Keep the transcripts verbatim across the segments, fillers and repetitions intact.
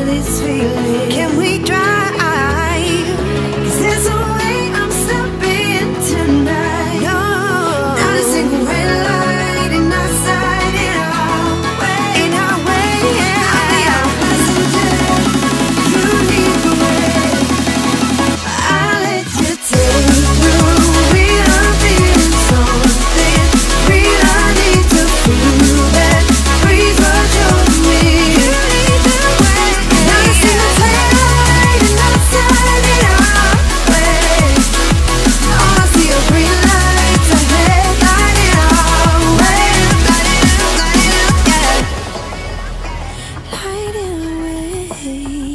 this feeling. Can we drive? 'Cause there's a way I'm stepping tonight. No, not a single red light in our side, in our way, in our way. Yeah. I'll be our passenger. You lead the way. I'll let you take me. We are feeling something. We all need to feel that. Breathe what you're me. You lead the way. Not a single red light in our side, in our way. All I see are green lights ahead, lighting our way. Lighting up, lighting up, yeah. Lighting away.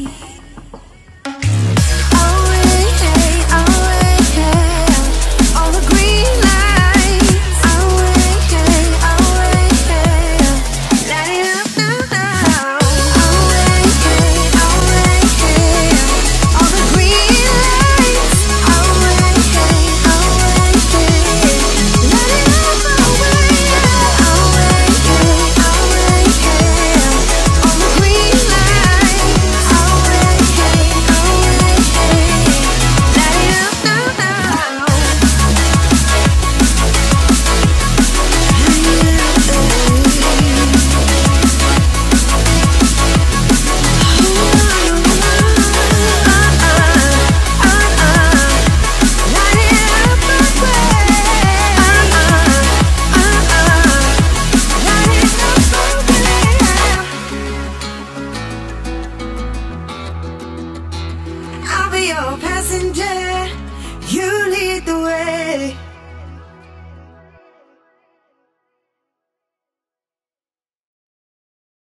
Away, away, yeah. All the green lights. Away, away, yeah. Lighting up now. Away, away, yeah. All the green lights. Away, away, yeah. Lighting up away, yeah. Away, away, yeah. All the green lights. Away, away, yeah. Lighting up now. I'll be your passenger. You lead the way.